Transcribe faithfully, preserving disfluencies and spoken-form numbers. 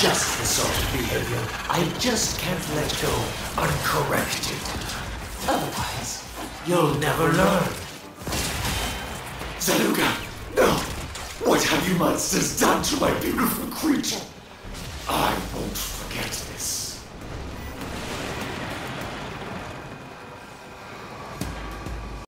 just the sort of behavior I just can't let go uncorrected. Otherwise, you'll never learn. Zanuka, no! What have you monsters done to my beautiful creature? I won't forget this.